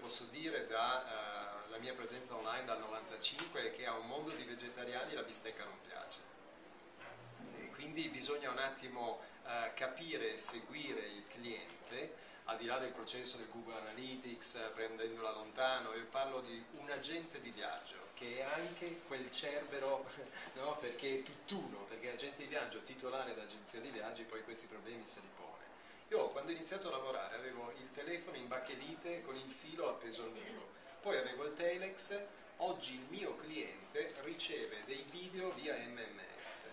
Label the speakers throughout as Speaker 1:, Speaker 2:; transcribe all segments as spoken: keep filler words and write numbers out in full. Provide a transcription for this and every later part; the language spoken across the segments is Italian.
Speaker 1: posso dire dalla uh, mia presenza online dal novantacinque è che a un mondo di vegetariani la bistecca non piace. E quindi bisogna un attimo uh, capire e seguire il cliente, al di là del processo del Google Analytics, uh, prendendola lontano. Io parlo di un agente di viaggio che è anche quel cerbero, no? Perché è tutt'uno, perché agente di viaggio, titolare d'agenzia di viaggi, poi questi problemi se li pone. Io quando ho iniziato a lavorare avevo il telefono in bachelite con il filo appeso al muro, poi avevo il telex. Oggi il mio cliente riceve dei video via M M S.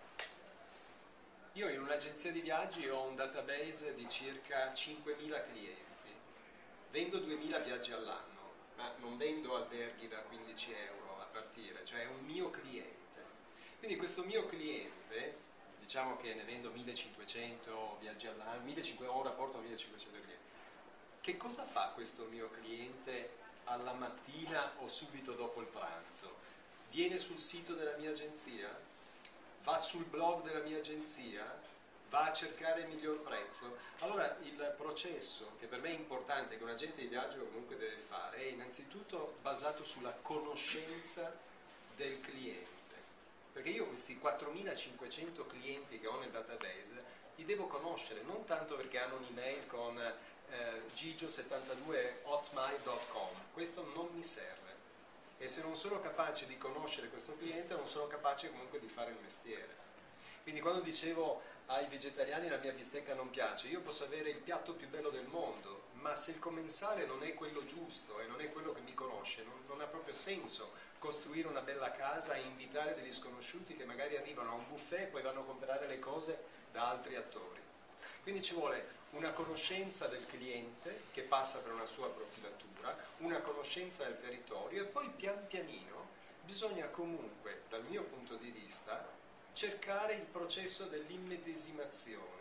Speaker 1: Io in un'agenzia di viaggi ho un database di circa cinquemila clienti, vendo duemila viaggi all'anno, ma non vendo alberghi da quindici euro a partire, cioè è un mio cliente. Quindi questo mio cliente, diciamo che ne vendo millecinquecento viaggi all'anno, millecinquecento, ho un rapporto a millecinquecento clienti. Che cosa fa questo mio cliente alla mattina o subito dopo il pranzo? Viene sul sito della mia agenzia? Va sul blog della mia agenzia? Va a cercare il miglior prezzo? Allora il processo che per me è importante, che un agente di viaggio comunque deve fare, è innanzitutto basato sulla conoscenza del cliente. Perché io questi quattromilacinquecento clienti che ho nel database li devo conoscere, non tanto perché hanno un'email con eh, gigio settantadue at hotmail punto com, questo non mi serve. E se non sono capace di conoscere questo cliente non sono capace comunque di fare il mestiere. Quindi quando dicevo ai vegetariani la mia bistecca non piace, io posso avere il piatto più bello del mondo, ma se il commensale non è quello giusto e non è quello che mi conosce, non, non ha proprio senso costruire una bella casa e invitare degli sconosciuti che magari arrivano a un buffet e poi vanno a comprare le cose da altri attori. Quindi ci vuole una conoscenza del cliente che passa per una sua profilatura, una conoscenza del territorio e poi pian pianino bisogna comunque, dal mio punto di vista, cercare il processo dell'immedesimazione.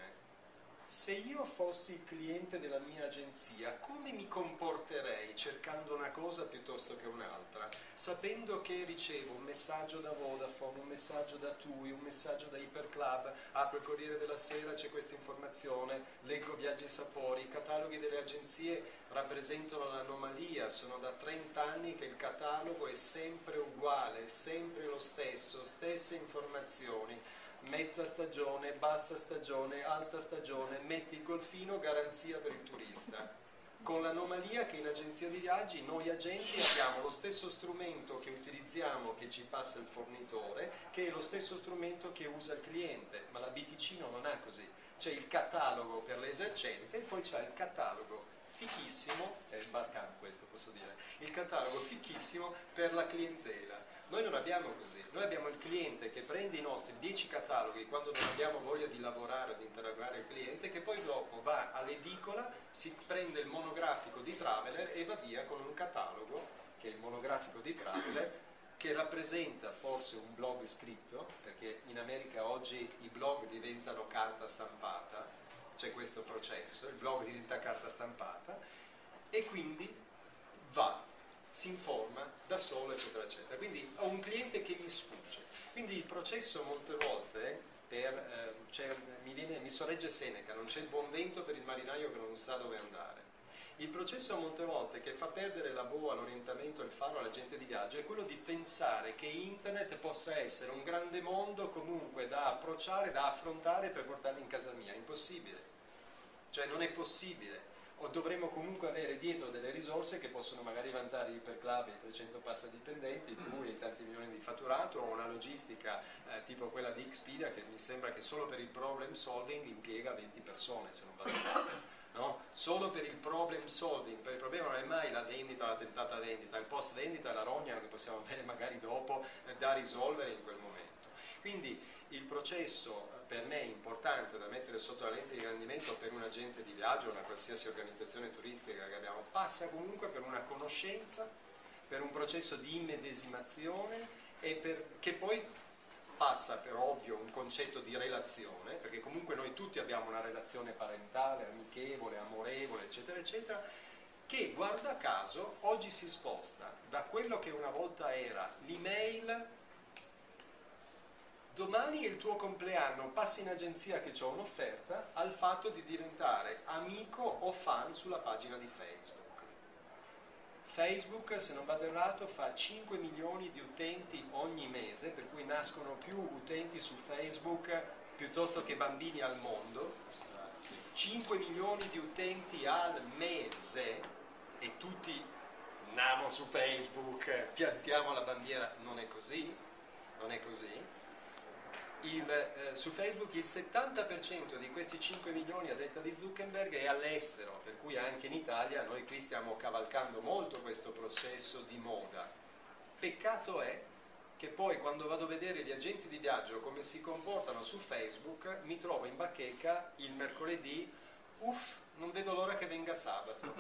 Speaker 1: Se io fossi il cliente della mia agenzia, come mi comporterei cercando una cosa piuttosto che un'altra? Sapendo che ricevo un messaggio da Vodafone, un messaggio da TUI, un messaggio da Iperclub, apro il Corriere della Sera, c'è questa informazione, leggo Viaggi e Sapori, i cataloghi delle agenzie rappresentano l'anomalia, sono da trenta anni che il catalogo è sempre uguale, sempre lo stesso, stesse informazioni. Mezza stagione, bassa stagione, alta stagione, metti il golfino, garanzia per il turista. Con l'anomalia che in agenzia di viaggi noi agenti abbiamo lo stesso strumento che utilizziamo, che ci passa il fornitore, che è lo stesso strumento che usa il cliente, ma la B T C non è così. C'è il catalogo per l'esercente e poi c'è il catalogo fichissimo, è il Barcan questo posso dire, il catalogo fichissimo per la clientela. Noi non abbiamo così, noi abbiamo il cliente che prende i nostri dieci cataloghi quando non abbiamo voglia di lavorare o di interrogare il cliente, che poi dopo va all'edicola, si prende il monografico di Traveler e va via con un catalogo, che è il monografico di Traveler, che rappresenta forse un blog scritto, perché in America oggi i blog diventano carta stampata, c'è questo processo, il blog diventa carta stampata, e quindi va, si informa da solo, eccetera, eccetera. Quindi ho un cliente che mi sfugge. Quindi il processo molte volte, per, eh, cioè, mi, viene, mi sorregge Seneca, non c'è il buon vento per il marinaio che non sa dove andare. Il processo molte volte che fa perdere la boa, l'orientamento e il faro alla gente di viaggio è quello di pensare che internet possa essere un grande mondo comunque da approcciare, da affrontare per portarli in casa mia. Impossibile. Cioè non è possibile. O dovremmo comunque avere dietro delle risorse che possono magari vantare Iperclub e i trecento passa dipendenti, tu e i tanti milioni di fatturato, o una logistica eh, tipo quella di Expedia che mi sembra che solo per il problem solving impiega venti persone, se non vado male. No? Solo per il problem solving, per il problema non è mai la vendita, la tentata vendita, il post vendita è la rogna che possiamo avere magari dopo eh, da risolvere in quel momento. Quindi il processo per me è importante da mettere sotto la lente di ingrandimento per un agente di viaggio, una qualsiasi organizzazione turistica che abbiamo, passa comunque per una conoscenza, per un processo di immedesimazione e per, che poi passa per ovvio un concetto di relazione, perché comunque noi tutti abbiamo una relazione parentale, amichevole, amorevole, eccetera, eccetera, che guarda caso oggi si sposta da quello che una volta era l'email. Domani è il tuo compleanno, passi in agenzia che ho un'offerta, al fatto di diventare amico o fan sulla pagina di Facebook. Facebook, se non vado errato, fa cinque milioni di utenti ogni mese, per cui nascono più utenti su Facebook piuttosto che bambini al mondo. cinque milioni di utenti al mese e tutti andiamo su Facebook, piantiamo la bandiera. Non è così, non è così. Il, eh, su Facebook il settanta per cento di questi cinque milioni, a detta di Zuckerberg, è all'estero, per cui anche in Italia noi qui stiamo cavalcando molto questo processo di moda. Peccato è che poi quando vado a vedere gli agenti di viaggio come si comportano su Facebook, mi trovo in bacheca il mercoledì, uff, non vedo l'ora che venga sabato.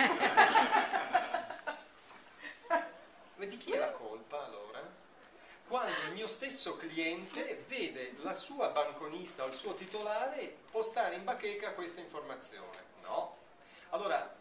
Speaker 1: Ma di chi è la colpa allora? Quando il mio stesso cliente vede la sua banconista o il suo titolare postare in bacheca questa informazione. No. Allora,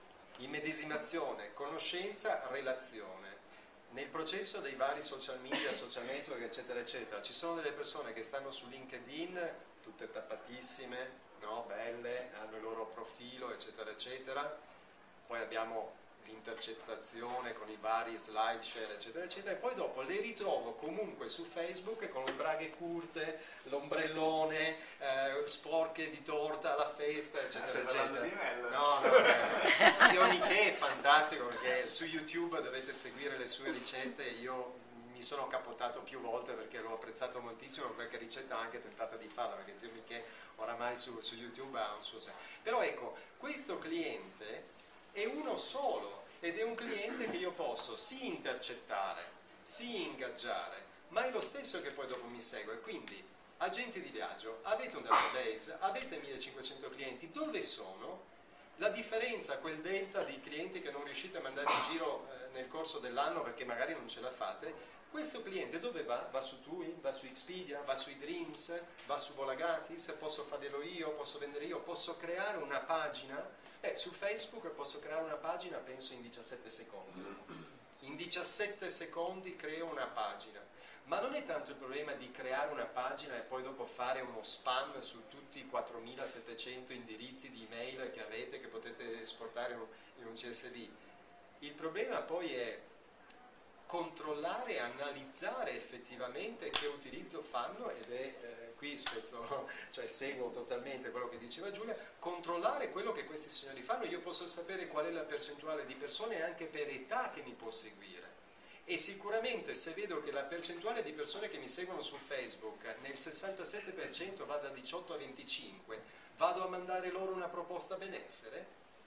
Speaker 1: immedesimazione, conoscenza, relazione. Nel processo dei vari social media, social network, eccetera, eccetera, ci sono delle persone che stanno su LinkedIn, tutte tappatissime, no? Belle, hanno il loro profilo, eccetera, eccetera. Poi abbiamo l'intercettazione con i vari slide share, eccetera, eccetera, e poi dopo le ritrovo comunque su Facebook con le braghe curte, l'ombrellone, eh, sporche di torta alla festa, eccetera,
Speaker 2: ah,
Speaker 1: eccetera.
Speaker 2: Di me,
Speaker 1: no, no, eh, Zioni che è fantastico, perché su YouTube dovete seguire le sue ricette. Io mi sono capotato più volte perché l'ho apprezzato moltissimo, qualche ricetta ho anche tentato di farla, perché Zio Michè oramai su, su YouTube ha un suo senso. Però ecco, questo cliente è uno solo ed è un cliente che io posso sì intercettare, sì ingaggiare, ma è lo stesso che poi dopo mi segue. Quindi, agenti di viaggio, avete un database, avete millecinquecento clienti, dove sono? La differenza, quel delta di clienti che non riuscite a mandare in giro eh, nel corso dell'anno perché magari non ce la fate, questo cliente dove va? Va su TUI, va su Expedia, va sui Dreams, va su Volagratis, posso farlo io, posso vendere io, posso creare una pagina. Beh, su Facebook posso creare una pagina, penso, in diciassette secondi. In diciassette secondi creo una pagina. Ma non è tanto il problema di creare una pagina e poi dopo fare uno spam su tutti i quattromilasettecento indirizzi di email che avete, che potete esportare in un C S V. Il problema poi è controllare e analizzare effettivamente che utilizzo fanno, ed è eh, qui spezzo, cioè seguo totalmente quello che diceva Giulia, controllare quello che questi signori fanno. Io posso sapere qual è la percentuale di persone anche per età che mi può seguire, e sicuramente se vedo che la percentuale di persone che mi seguono su Facebook nel sessantasette per cento va da diciotto a venticinque, vado a mandare loro una proposta benessere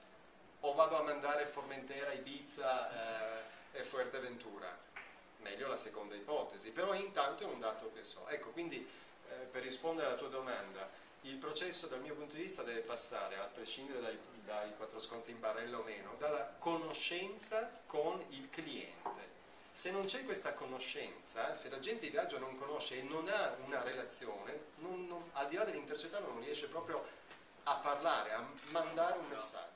Speaker 1: o vado a mandare Formentera, Ibiza eh, e Fuerteventura? Meglio la seconda ipotesi, però intanto è un dato che so. Ecco, quindi eh, per rispondere alla tua domanda, il processo dal mio punto di vista deve passare, a prescindere dai, dai quattro sconti in barella o meno, dalla conoscenza con il cliente. Se non c'è questa conoscenza, se l'agente di viaggio non conosce e non ha una relazione, non, non, al di là dell'intercettarlo non riesce proprio a parlare, a mandare un messaggio.